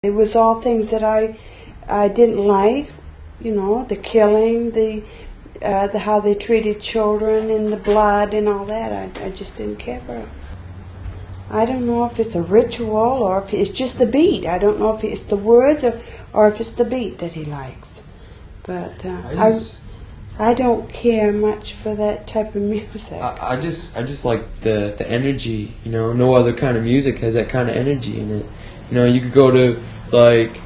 It was all things that I didn't like, you know, the killing, the how they treated children and the blood and all that. I just didn't care for it. I don't know if it's a ritual or if it's just the beat. I don't know if it's the words or if it's the beat that he likes. But I don't care much for that type of music. I just like the energy, you know. No other kind of music has that kind of energy in it. You know, you could go to like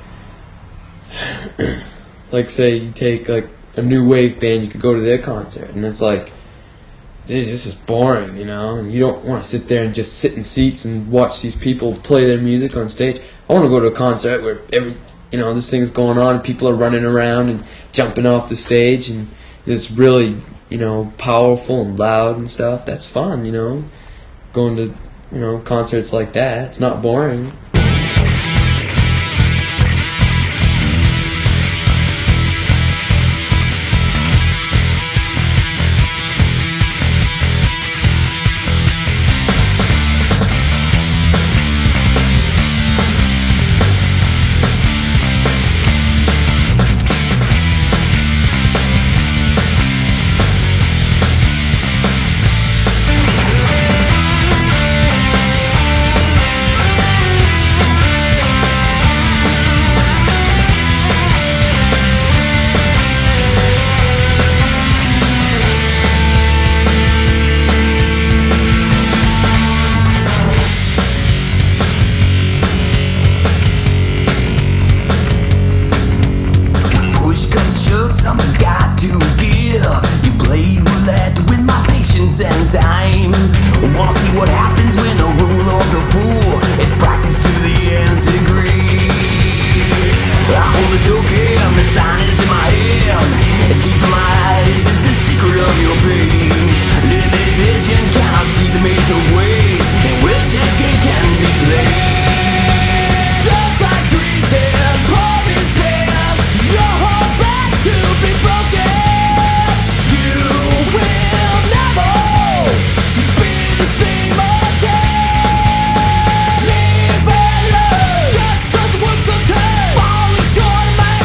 say you take like a new wave band, you could go to their concert and it's like, this is boring, you know, and you don't want to sit there and just sit in seats and watch these people play their music on stage. I want to go to a concert where this thing is going on and people are running around and jumping off the stage and it's really, you know, powerful and loud and stuff. That's fun, you know, going to, you know, concerts like that. It's not boring. Someone's got to give. You play roulette with my patience and time. Wanna see what happens when the rule of the fool is practiced to the nth degree. I hold the token, the sign is in my hand. Deep in my eyes is the secret of your pain. Limited vision, cannot see the maze of ways in which this game can be played. Just like greasing, promises, your whole back to be broken. You will never be the same again. Leave it alone. Just doesn't work sometimes. Falling short of my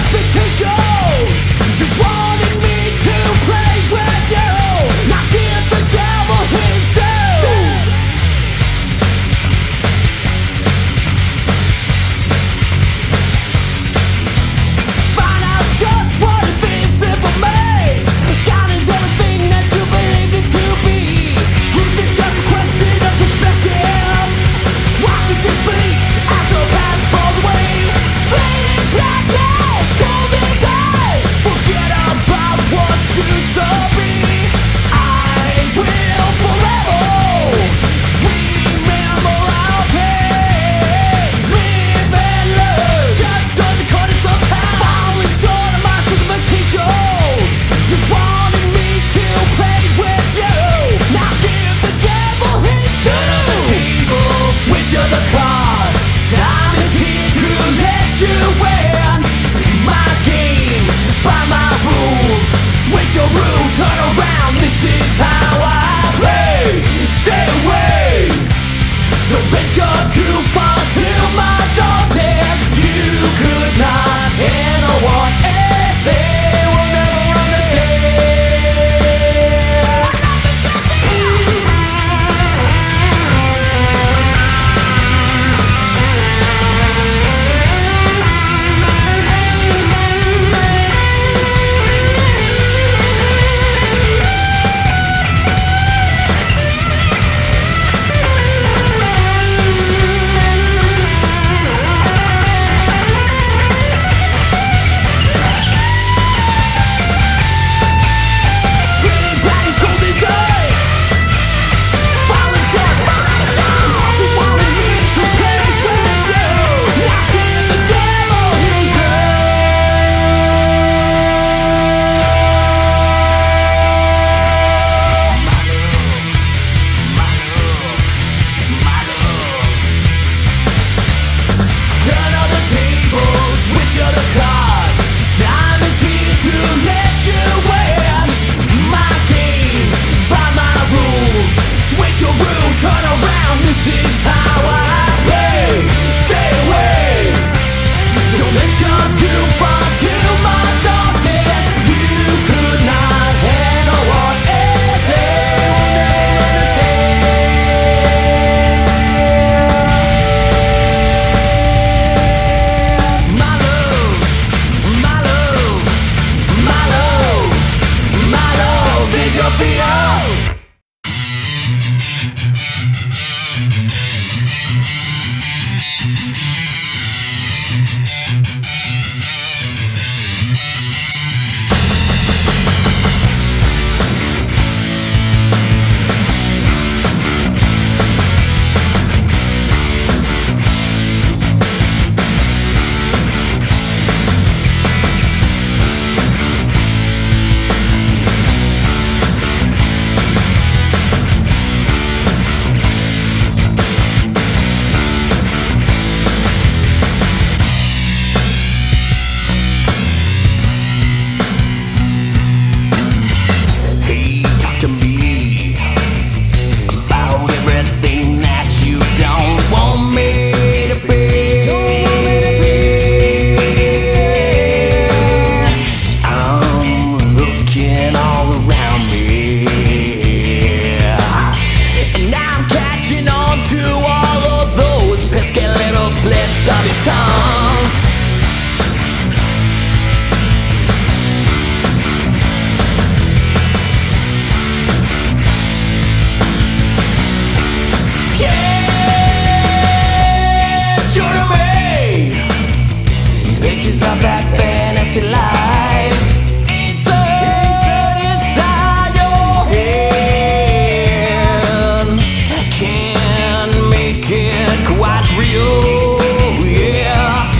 of your tongue. Yeah, show me pictures of that fantasy life. It's inside your head. Can't make it quite real, yeah.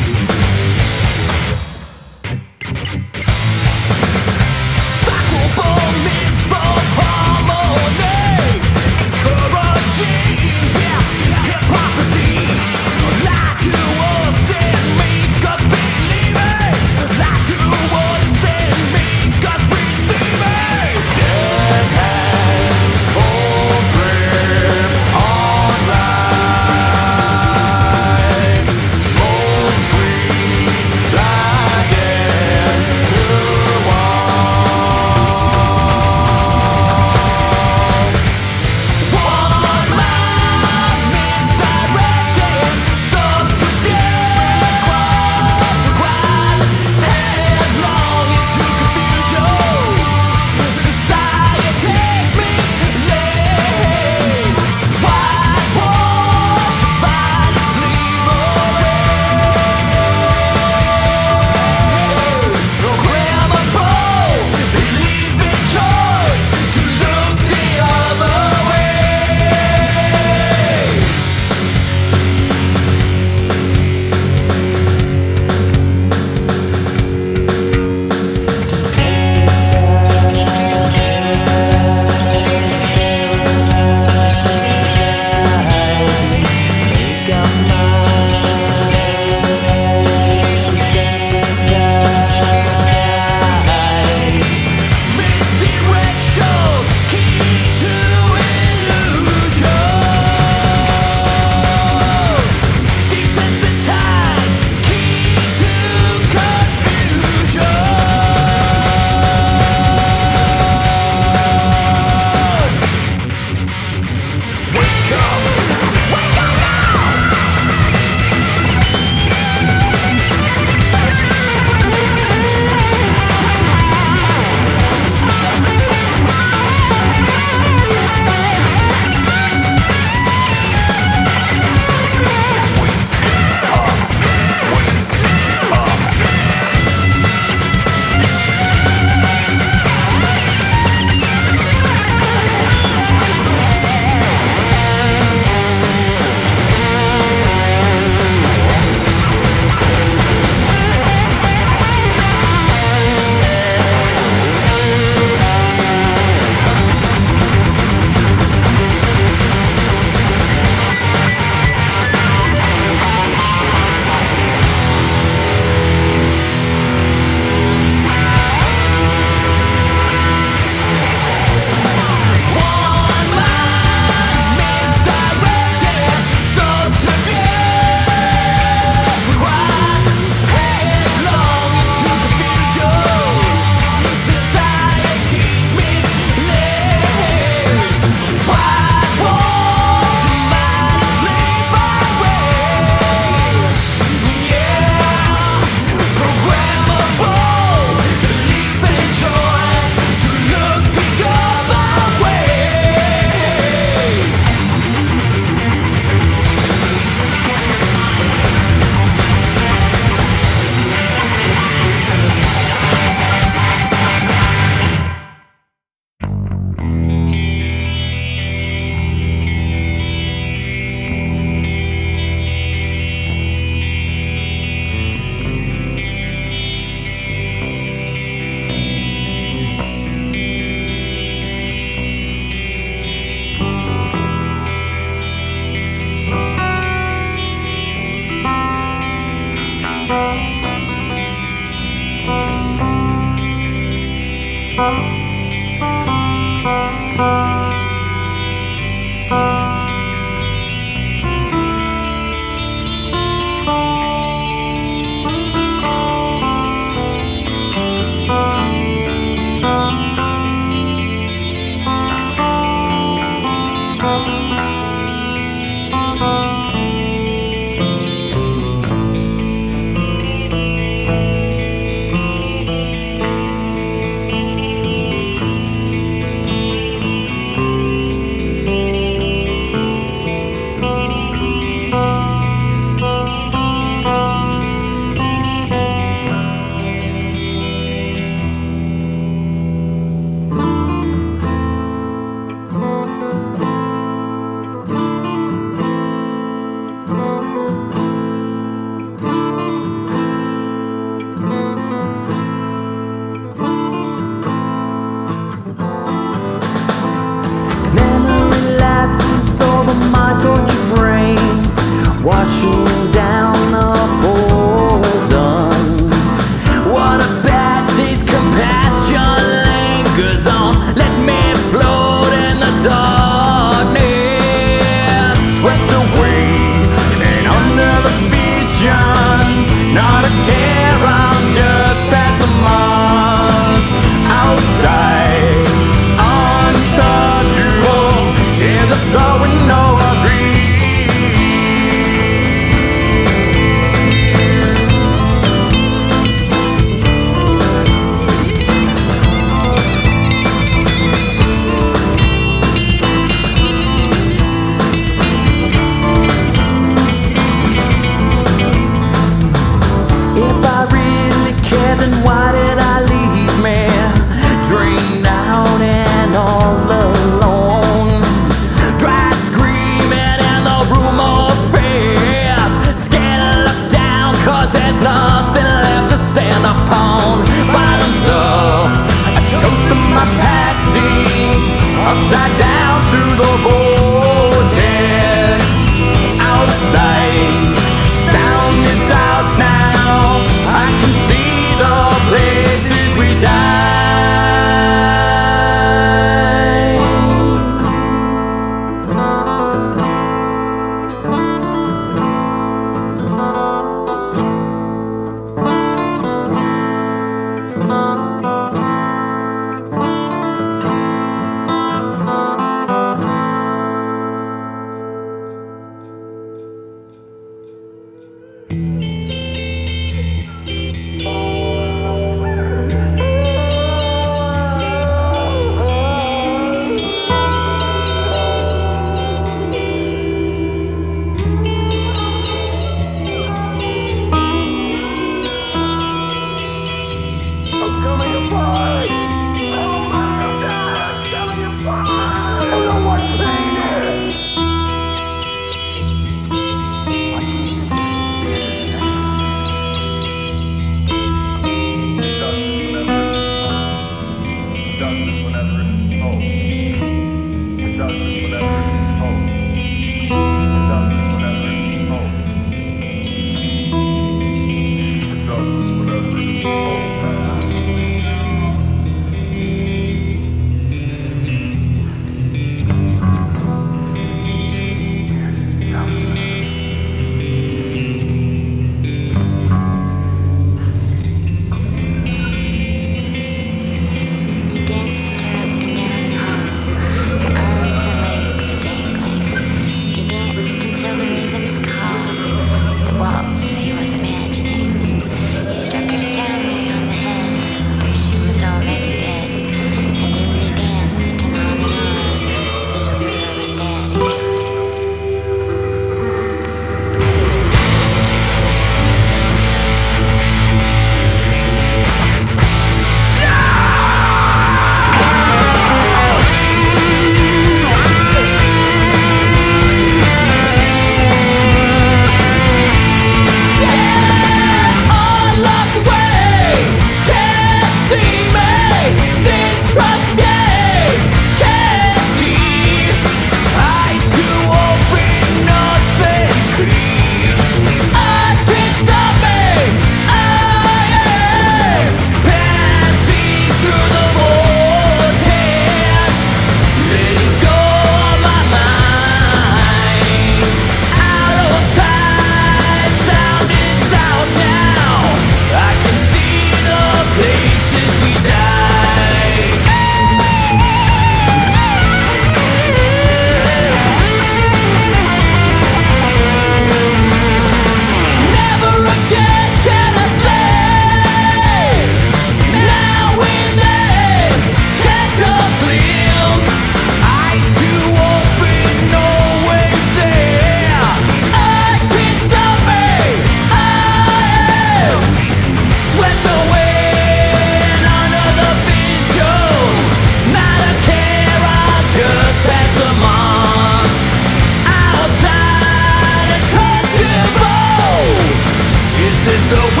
This is the